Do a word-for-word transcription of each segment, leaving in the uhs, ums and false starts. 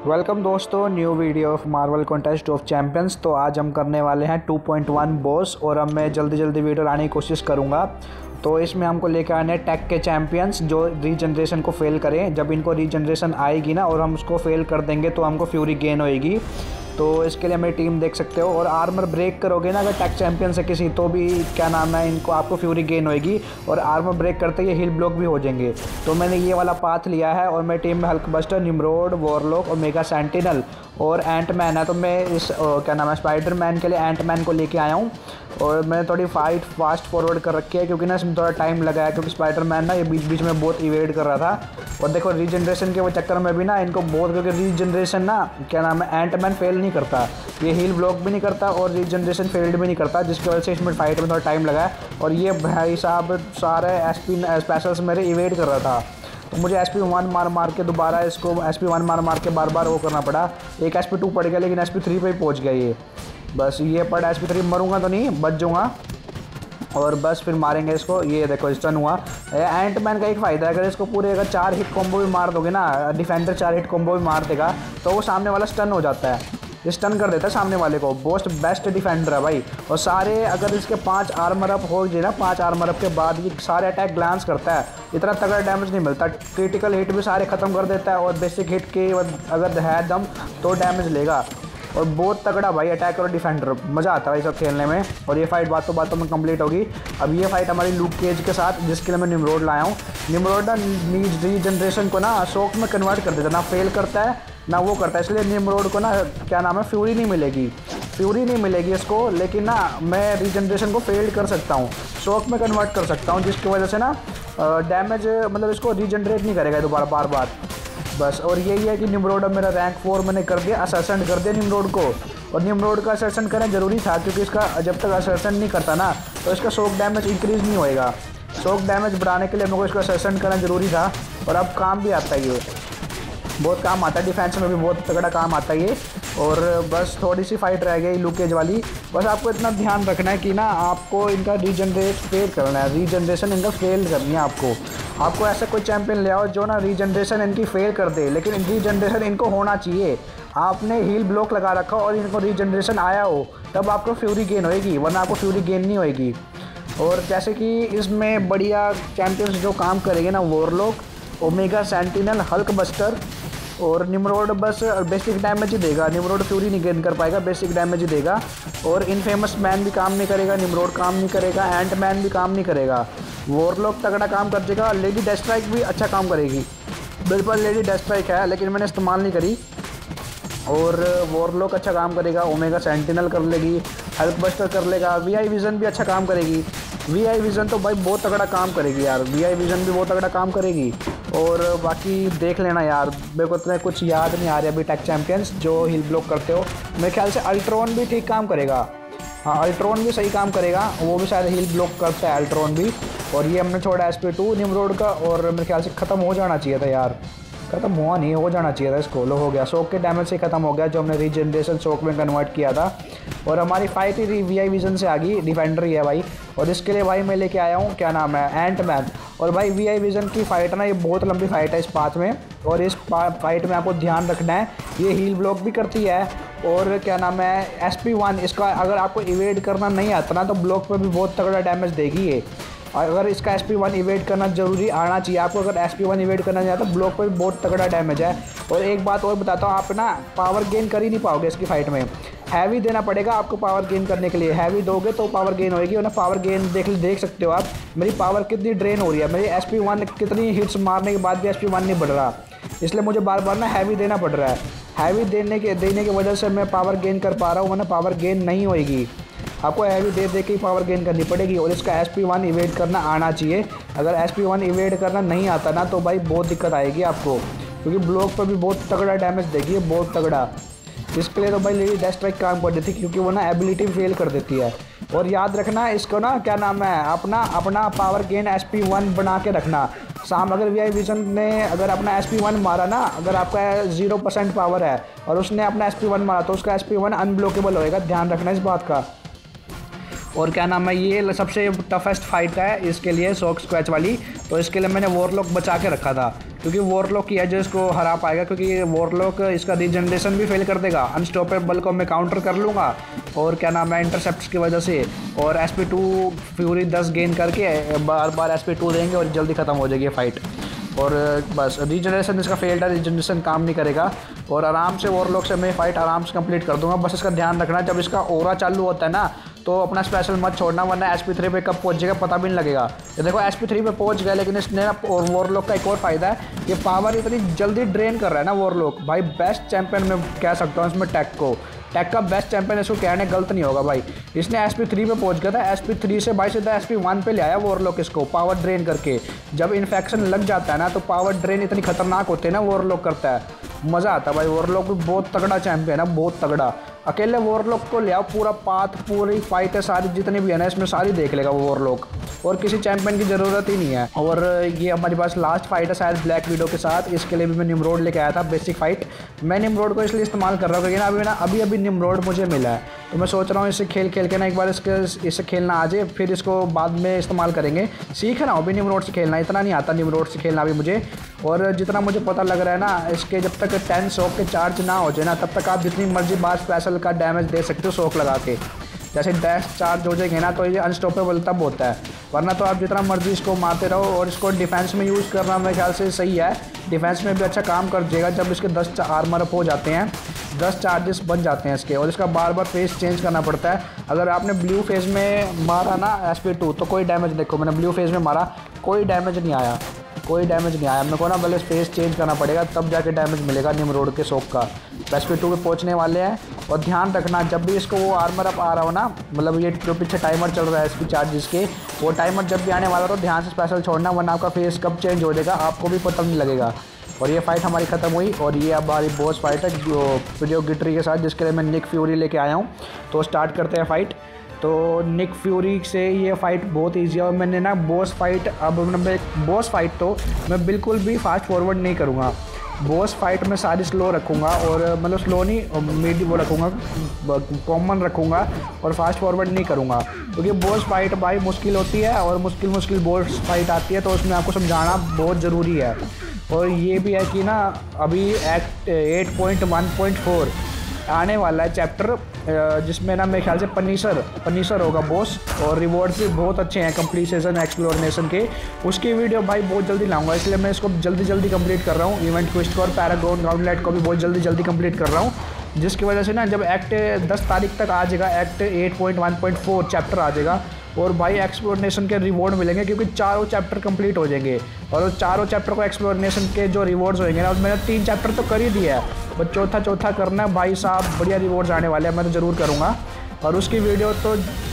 Welcome दोस्तों, new video of Marvel Contest of Champions. तो आज हम करने वाले हैं टू पॉइंट वन बॉस और अब मैं जल्दी जल्दी वीडियो लाने की कोशिश करूंगा। तो इसमें हमको लेकर आने हैं टैग के चैंपियंस जो रीजनरेशन को फेल करें। जब इनको रीजनरेशन आएगी ना और हम उसको फेल कर देंगे तो हमको फ्यूरी गेन होएगी। तो इसके लिए मेरी टीम देख सकते हो। और आर्मर ब्रेक करोगे ना अगर टैग चैंपियन से किसी, तो भी क्या नाम है, इनको आपको फ्यूरी गेन होएगी और आर्मर ब्रेक करते ही हील ब्लॉक भी हो जाएंगे। तो मैंने ये वाला पाथ लिया है और मेरी टीम में हल्क बस्टर, निमरोड, वॉरलॉक और मेगा सेंटिनल और एंट मैन है। तो मैं इस ओ, क्या नाम है स्पाइडर मैन के लिए एंट मैन को लेके आया हूँ और मैंने थोड़ी फाइट फास्ट फॉरवर्ड कर रखी है क्योंकि ना इसमें थोड़ा टाइम लगा है, क्योंकि स्पाइडर मैन ना ये बीच बीच में बहुत इवेड कर रहा था। और देखो रीजनरेशन के वो चक्कर में भी ना इनको बहुत, क्योंकि रीजनरेशन ना क्या नाम है एंट मैन फेल नहीं करता, ये हील ब्लॉक भी नहीं करता और रीजनरेशन फेल्ड भी नहीं करता, जिसकी वजह से इसमें फाइट में थोड़ा टाइम लगा है। और ये भाई साहब सारे एस पी स्पेशल्स मेरे इवेड कर रहा था, तो मुझे एस पी वन मार मार के दोबारा इसको एस पी वन मार मार के बार बार वो करना पड़ा। एक एस पी टू पड़ गया लेकिन एस पी थ्री पे ही पहुँच गया ये। बस ये पड़ा एस पी थ्री, मरूंगा तो नहीं, बच जाऊँगा और बस फिर मारेंगे इसको। ये देखो स्टन हुआ। एंट मैन का एक फ़ायदा है, अगर इसको पूरे अगर चार हिट कॉम्बो भी मार दोगे ना, डिफेंडर चार हिट कॉम्बो भी मार देगा तो वो सामने वाला स्टन हो जाता है, स्टन कर देता है सामने वाले को। मोस्ट बेस्ट डिफेंडर है भाई। और सारे अगर इसके पांच आर्मर अप हो जाए ना, पांच आर्मर अप के बाद ये सारे अटैक ग्लांस करता है, इतना तगड़ा डैमेज नहीं मिलता। क्रिटिकल हिट भी सारे ख़त्म कर देता है और बेसिक हिट के अगर है दम तो डैमेज लेगा। और बहुत तगड़ा भाई अटैकर और डिफेंडर, मज़ा आता है ये सब खेलने में। और ये फाइट बातों बातों में कंप्लीट होगी। अब ये फाइट हमारी लूक केज के साथ, जिसके लिए मैं निमरोड लाया हूँ। निमरोड ना रीजनरेशन को ना शॉक में कन्वर्ट कर देता, ना फेल करता है ना वो करता है, इसलिए निमरोड को ना क्या नाम है फ्यूरी नहीं मिलेगी, फ्यूरी नहीं मिलेगी इसको। लेकिन ना मैं रीजनरेशन को फेल कर सकता हूँ, शॉक में कन्वर्ट कर सकता हूँ, जिसकी वजह से ना डैमेज मतलब इसको रीजनरेट नहीं करेगा दोबारा बार बार। बस और यही है कि निमरोड अब मेरा रैंक फोर मैंने कर दिया, असर्सन कर दिया निमरोड को। और निमरोड का असर्सन करना ज़रूरी था क्योंकि इसका जब तक असर्सन नहीं करता ना तो इसका शॉक डैमेज इंक्रीज़ नहीं होएगा। शॉक डैमेज बढ़ाने के लिए मेरे को इसका असर्सन करना ज़रूरी था और अब काम भी आता है, ये बहुत काम आता है, डिफेंस में भी बहुत तगड़ा काम आता है ये। और बस थोड़ी सी फाइट रह गई लूकेज वाली। बस आपको इतना ध्यान रखना है कि ना आपको इनका रीजनरेट फेल करना है, रीजनरेशन इनका फेल करनी है आपको। आपको ऐसा कोई चैंपियन ले आओ जो ना रीजनरेशन इनकी फेल कर दे, लेकिन रीजनरेशन इनको होना चाहिए। आपने हील ब्लॉक लगा रखा और इनको रीजनरेशन आया हो तब आपको फ्यूरी गेन होएगी, वरना आपको फ्यूरी गेन नहीं होएगी। और जैसे कि इसमें बढ़िया चैंपियंस जो काम करेंगे ना, Warlock, Omega Sentinel, Hulkbuster और निमरोड बस बेसिक डैमेज ही देगा। निमरोड फ्यूरी नहीं गेन कर पाएगा, बेसिक डैमेज ही देगा। और इनफेमस मैन भी काम नहीं करेगा, निमरोड काम नहीं करेगा, एंट मैन भी काम नहीं करेगा, वॉरलॉक तगड़ा काम कर देगा। लेडी डेस्ट्राइक भी अच्छा काम करेगी, मेरे पास लेडी डेस्ट्राइक है लेकिन मैंने इस्तेमाल नहीं करी। और वॉरलॉक अच्छा काम करेगा, ओमेगा सेंटिनल कर लेगी, हल्क बस्टर कर लेगा, वी आई विज़न भी अच्छा काम करेगी। वी आई विज़न तो भाई बहुत तगड़ा काम करेगी यार, वी आई विज़न भी बहुत तगड़ा काम करेगी। और बाकी देख लेना यार, मेरे को इतना कुछ याद नहीं आ रहा अभी टैग चैंपियंस जो हील ब्लॉक करते हो। मेरे ख्याल से अल्ट्रॉन भी ठीक काम करेगा, हाँ अल्ट्रॉन भी सही काम करेगा, वो भी शायद हील ब्लॉक करता है अल्ट्रॉन भी। और ये हमने छोड़ा एस पी टू निमरोड का और मेरे ख्याल से ख़त्म हो जाना चाहिए था यार, खत्म हुआ नहीं, हो जाना चाहिए था इसको। लो हो गया, शॉक के डैमेज से ख़त्म हो गया जो हमने रीजनरेशन शॉक में कन्वर्ट किया था। और हमारी फाइट ही वी आई विज़न से आ गई, डिफेंडर ही है भाई। और इसके लिए भाई मैं लेके आया हूँ क्या नाम है एंट मैन। और भाई वी आई विज़न की फ़ाइट ना ये बहुत लंबी फाइट है इस पाथ में, और इस फाइट में आपको ध्यान रखना है ये हील ब्लॉक भी करती है। और क्या नाम है एस पी वन, इसका अगर आपको इवेड करना नहीं आता ना तो ब्लॉक पे भी बहुत तगड़ा डैमेज देगी ये। अगर इसका एस पी वन इवेड करना जरूरी आना चाहिए आपको, अगर एस पी वन इवेड करना नहीं आता ब्लॉक पे भी बहुत तगड़ा डैमेज है। और एक बात और बताता हूँ, आप ना पावर गेन कर ही नहीं पाओगे इसकी फाइट में, हैवी देना पड़ेगा आपको पावर गेन करने के लिए। हैवी दोगे तो पावर गेन होएगी, और ना पावर गेन देख देख सकते हो आप मेरी पावर कितनी ड्रेन हो रही है, मेरी एस पी वन कितनी हिट्स मारने के बाद भी एस पी वन नहीं बढ़ रहा, इसलिए मुझे बार बार ना हैवी देना पड़ रहा है। हैवी देने के देने की वजह से मैं पावर गेन कर पा रहा हूँ, वरना पावर गेन नहीं होएगी, आपको हैवी दे दे के ही पावर गेन करनी पड़ेगी। और इसका एस पी वन इवेड करना आना चाहिए, अगर एस पी वन इवेड करना नहीं आता ना तो भाई बहुत दिक्कत आएगी आपको, क्योंकि ब्लॉक पर भी बहुत तगड़ा डैमेज देगी, बहुत तगड़ा। इसके लिए तो भाई लेडी डेस्ट्राइक काम कर देती क्योंकि वो ना एबिलिटी फेल कर देती है। और याद रखना इसको ना क्या नाम है अपना अपना power gain S P one बना के रखना। साम अगर वी आई विज़न ने अगर अपना एस पी वन मारा ना, अगर आपका जीरो परसेंट पावर है और उसने अपना एस पी वन मारा तो उसका एस पी वन अनब्लॉकेबल होएगा, ध्यान रखना इस बात का। और क्या नाम है, ये सबसे टफेस्ट फाइट है इसके लिए शॉक स्क्वैच वाली। तो इसके लिए मैंने वॉरलॉक बचा के रखा था, क्योंकि वॉरलॉक ही है जो इसको हरा पाएगा, क्योंकि वॉरलॉक इसका रीजनरेशन भी फेल कर देगा। अनस्टॉपेबल को मैं काउंटर कर लूँगा और क्या नाम है इंटरसेप्ट्स की वजह से, और एस पी टू फ्यूरी दस गेन करके बार बार एस पी टू देंगे और जल्दी ख़त्म हो जाएगी फाइट। और बस रीजनरेशन इसका फेल्ड है, रीजनरेशन काम नहीं करेगा और आराम से वॉरलॉक से मैं फाइट आराम से कंप्लीट कर दूंगा। बस इसका ध्यान रखना, जब इसका ओरा चालू होता है ना तो अपना स्पेशल मत छोड़ना, वरना एस पी थ्री पे कब पहुंचेगा पता भी नहीं लगेगा। ये देखो एस पी थ्री पे पहुंच गया, लेकिन इसने ना और वॉरलॉक का एक और फायदा है, ये पावर इतनी जल्दी ड्रेन कर रहा है ना वॉरलॉक। भाई बेस्ट चैंपियन मैं कह सकता हूँ इसमें टैग को, टैग का बेस्ट चैंपियन इसको कहने गलत नहीं होगा भाई। इसने एस पी थ्री पे पहुंच गया था, एस पी थ्री से भाई सीधा एस पी वन पे ले आया वॉरलॉक इसको पावर ड्रेन करके। जब इन्फेक्शन लग जाता है ना तो पावर ड्रेन इतनी खतरनाक होती है ना वॉरलॉक करता है, मज़ा आता है भाई। वॉरलॉक भी बहुत तगड़ा चैंपियन है, बहुत तगड़ा। अकेले वॉरलॉक को ले आओ, पूरा पाथ पूरी फाइट है सारी जितनी भी है ना इसमें सारी देख लेगा वो वॉरलॉक, और किसी चैंपियन की ज़रूरत ही नहीं है। और ये हमारे पास लास्ट फाइट है शायद ब्लैक विडो के साथ, इसके लिए भी मैं निमरोड लेके आया था बेसिक फाइट। मैं निमरोड को इसलिए इस्तेमाल कर रहा हूँ क्योंकि ना अभी ना अभी अभी निमरोड मुझे मिला है, तो मैं सोच रहा हूँ इसे खेल खेल के ना एक बार इसके इससे खेलना आ जाए, फिर इसको बाद में इस्तेमाल करेंगे। सीख रहा हूँ अभी निमरोड से खेलना, इतना नहीं आता निमरोड से खेलना अभी मुझे। और जितना मुझे पता लग रहा है ना, इसके जब तक टेन शॉक के चार्ज ना हो जाए ना तब तक आप जितनी मर्जी बार स्पेशल का डैमेज दे सकते हो शॉक लगा के। जैसे डैश चार्ज हो जाएंगे ना तो ये अनस्टॉपेबल तब होता है, वरना तो आप जितना मर्जी इसको मारते रहो। और इसको डिफेंस में यूज़ करना मेरे ख्याल से सही है, डिफेंस में भी अच्छा काम कर जाएगा। जब इसके दस आर्मर अप हो जाते हैं, दस चार्जेस बन जाते हैं इसके, और इसका बार बार फेस चेंज करना पड़ता है। अगर आपने ब्लू फेज में मारा ना एस पी टू तो कोई डैमेज, देखो मैंने ब्लू फेज में मारा कोई डैमेज नहीं आया, कोई डैमेज नहीं आया। मेरे को ना पहले फेस चेंज करना पड़ेगा तब जाके डैमेज मिलेगा निमरोड के शॉक का। एस पी टू पे पहुंचने वाले हैं, और ध्यान रखना जब भी इसको वो आर्मर अप आ रहा हो ना, मतलब ये जो पीछे टाइमर चल रहा है इसकी चार्जेस के, वो टाइमर जब भी आने वाला हो तो ध्यान से स्पेशल छोड़ना, वरना आपका फेस कब चेंज हो जाएगा आपको भी पता नहीं लगेगा। और ये फाइट हमारी ख़त्म हुई, और ये अब हमारी बॉस फाइट है जो वीडियो गिटरी के साथ, जिसके लिए मैं निक फ्यूरी लेके आया हूँ। तो स्टार्ट करते हैं फाइट। तो निक फ्यूरी से ये फ़ाइट बहुत ईजी है, और मैंने ना बॉस फाइट अब मैं बॉस फाइट तो मैं बिल्कुल भी फास्ट फॉरवर्ड नहीं करूँगा। बॉस फाइट में सारी स्लो रखूँगा, और मतलब स्लो नहीं मीडी वो रखूँगा, कॉमन रखूँगा, और फास्ट फॉरवर्ड नहीं करूँगा, क्योंकि बॉस फाइट भाई मुश्किल होती है और मुश्किल मुश्किल बॉस फाइट आती है, तो उसमें आपको समझाना बहुत ज़रूरी है। और ये भी है कि ना अभी act eight point one point four आने वाला है चैप्टर, जिसमें ना मेरे ख्याल से पनीसर पनीसर होगा बॉस, और रिवॉर्ड्स भी बहुत अच्छे हैं कंप्लीशन एक्सप्लोरेशन के। उसकी वीडियो भाई बहुत जल्दी लाऊंगा, इसलिए मैं इसको जल्दी जल्दी कंप्लीट कर रहा हूँ। इवेंट क्वेस्ट को और पैरागॉन गाउंटलेट को भी बहुत जल्दी जल्दी कंप्लीट कर रहा हूँ, जिसकी वजह से ना जब एक्ट दस तारीख तक आ जाएगा, act eight point one point four chapter आ जाएगा, और भाई एक्सप्लोरेशन के रिवॉर्ड मिलेंगे, क्योंकि चारों चैप्टर कंप्लीट हो जाएंगे। और चारों चैप्टर को एक्सप्लोरेशन के जो रिवॉर्ड्स होंगे ना, मैंने तीन चैप्टर तो कर ही दिया है, बस चौथा चौथा करना है भाई साहब, बढ़िया रिवॉर्ड्स आने वाले हैं, मैं तो ज़रूर करूँगा। और उसकी वीडियो तो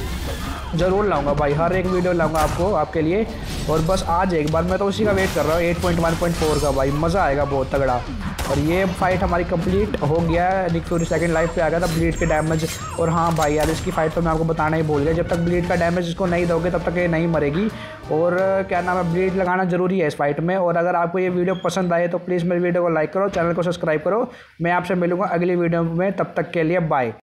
ज़रूर लाऊंगा भाई, हर एक वीडियो लाऊंगा आपको आपके लिए। और बस आज एक बार मैं तो उसी का वेट कर रहा हूँ eight point one point four का, भाई मज़ा आएगा बहुत तगड़ा। और ये फाइट हमारी कंप्लीट हो गया है, निक फ्यूरी सेकंड लाइफ पे आ गया था ब्लीड के डैमेज। और हाँ भाई यार, इसकी फाइट तो मैं आपको बताना ही भूल गया, जब तक ब्लीड का डैमेज इसको नहीं दोगे तब तक ये नहीं मरेगी। और क्या नाम है, ब्लीड लगाना ज़रूरी है इस फाइट में। और अगर आपको ये वीडियो पसंद आए तो प्लीज़ मेरी वीडियो को लाइक करो, चैनल को सब्सक्राइब करो। मैं आपसे मिलूँगा अगली वीडियो में, तब तक के लिए बाय।